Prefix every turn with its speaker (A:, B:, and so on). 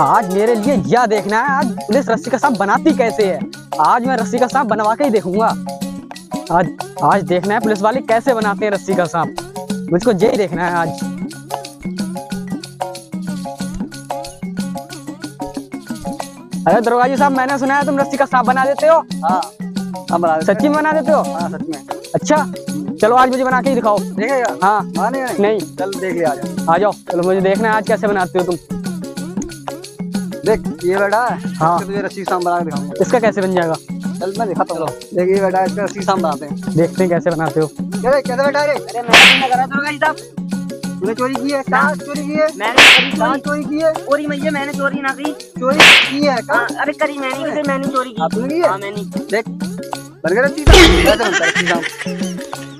A: आज मेरे लिए यह देखना है, आज पुलिस रस्सी का सांप बनाती कैसे है। आज मैं रस्सी का सांप बनवा के ही देखूंगा। आज आज देखना है पुलिस वाले कैसे बनाते हैं रस्सी का सांप। मुझको यही देखना है आज। अरे दरोगा जी साहब, मैंने सुना है तुम रस्सी का सांप बना देते हो।
B: हाँ, हम बना देते
A: सच्ची में बना देते हो?
B: हाँ, सच में।
A: अच्छा चलो आज मुझे बना के ही दिखाओ।
B: देखेगा?
A: हाँ। नहीं
B: चल देख ले, आ
A: जाओ। चलो मुझे देखना है आज कैसे बनाते हो तुम।
B: देख ये बेटा है।
A: हाँ,
B: तुझे रस्सी सांप बना के दिखाऊंगा।
A: इसका कैसे बन जाएगा?
B: चल मैं दिखाता हूँ। देख ये बेटा, इसका रस्सी सांप बनाते हैं।
A: देखते हैं कैसे बनाते हो।
B: कैसे बेटा? अरे मैं करा दरोगा जी साहब। तूने चोरी की है? कहाँ चोरी की है?
C: मैंने
B: कहाँ चोरी की है?
C: चोरी मैया मैंने चोरी ना की।
B: चोरी की है? कहाँ?
C: अरे करी मैंने चोरी की।
B: तूने की है?
C: मैंने
B: देख बन गया रस्सी सांप। कैसे बनता है रस्सी सांप?